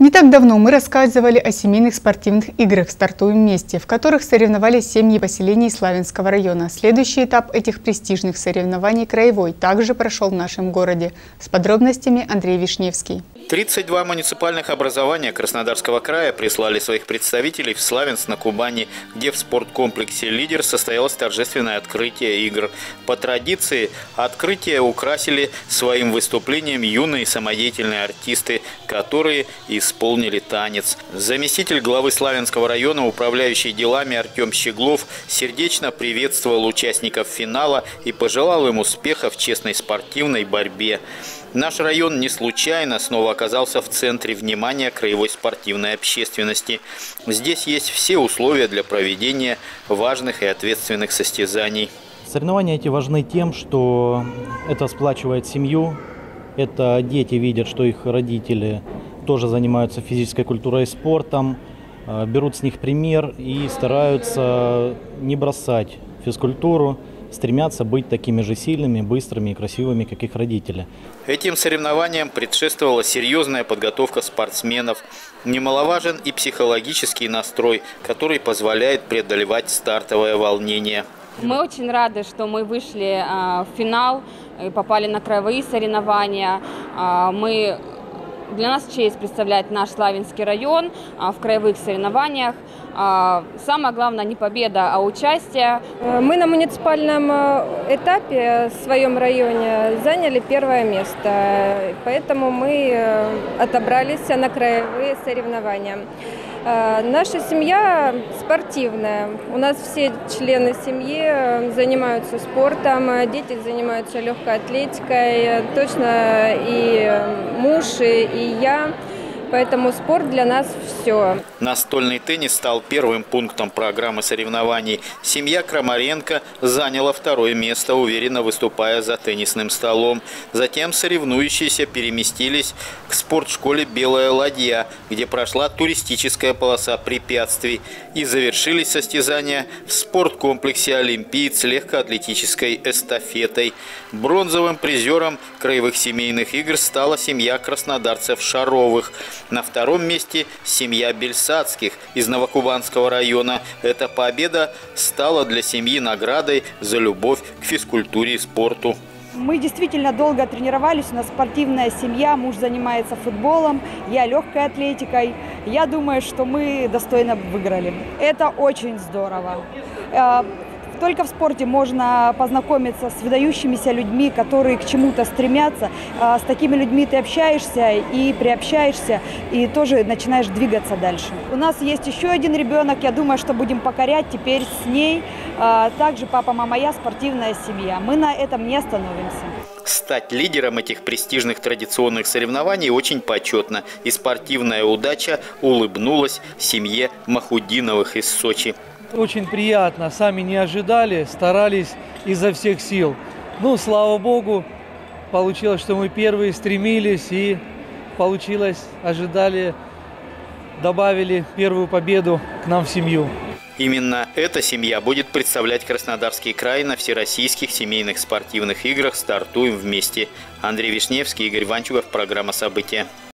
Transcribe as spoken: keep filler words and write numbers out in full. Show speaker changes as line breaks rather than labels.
Не так давно мы рассказывали о семейных спортивных играх «Стартуем вместе», в которых соревновались семьи поселений Славянского района. Следующий этап этих престижных соревнований краевой также прошел в нашем городе. С подробностями Андрей Вишневский.
тридцать два муниципальных образования Краснодарского края прислали своих представителей в Славянск на Кубани, где в спорткомплексе «Лидер» состоялось торжественное открытие игр. По традиции, открытие украсили своим выступлением юные самодеятельные артисты, которые исполнили танец. Заместитель главы Славянского района, управляющий делами Артем Щеглов, сердечно приветствовал участников финала и пожелал им успеха в честной спортивной борьбе. Наш район не случайно снова оказался в центре внимания краевой спортивной общественности. Здесь есть все условия для проведения важных и ответственных состязаний.
Соревнования эти важны тем, что это сплачивает семью. Это дети видят, что их родители тоже занимаются физической культурой и спортом, берут с них пример и стараются не бросать физкультуру, стремятся быть такими же сильными, быстрыми и красивыми, как их родители.
Этим соревнованиям предшествовала серьезная подготовка спортсменов. Немаловажен и психологический настрой, который позволяет преодолевать стартовое волнение.
Мы очень рады, что мы вышли в финал и попали на краевые соревнования. Мы... Для нас честь представлять наш Славянский район в краевых соревнованиях. Самое главное не победа, а участие.
Мы на муниципальном этапе в своем районе заняли первое место, поэтому мы отобрались на краевые соревнования. Наша семья спортивная. У нас все члены семьи занимаются спортом, дети занимаются легкой атлетикой, точно и муж, и я. Поэтому спорт для нас все.
Настольный теннис стал первым пунктом программы соревнований. Семья Крамаренко заняла второе место, уверенно выступая за теннисным столом. Затем соревнующиеся переместились к спортшколе «Белая ладья», где прошла туристическая полоса препятствий. И завершились состязания в спорткомплексе «Олимпиец» легкоатлетической эстафетой. Бронзовым призером краевых семейных игр стала семья краснодарцев Шаровых. На втором месте семья Бельсадских из Новокубанского района. Эта победа стала для семьи наградой за любовь к физкультуре и спорту.
Мы действительно долго тренировались, у нас спортивная семья, муж занимается футболом, я легкой атлетикой. Я думаю, что мы достойно выиграли. Это очень здорово. Только в спорте можно познакомиться с выдающимися людьми, которые к чему-то стремятся. С такими людьми ты общаешься и приобщаешься, и тоже начинаешь двигаться дальше. У нас есть еще один ребенок, я думаю, что будем покорять теперь с ней. Также папа, мама, я, спортивная семья. Мы на этом не остановимся.
Стать лидером этих престижных традиционных соревнований очень почетно. И спортивная удача улыбнулась семье Махудиновых из Сочи.
Очень приятно, сами не ожидали, старались изо всех сил. Ну, слава богу, получилось, что мы первые стремились, и получилось, ожидали, добавили первую победу к нам в семью.
Именно эта семья будет представлять Краснодарский край на всероссийских семейных спортивных играх «Стартуем вместе». Андрей Вишневский, Игорь Ванчугов, программа «События».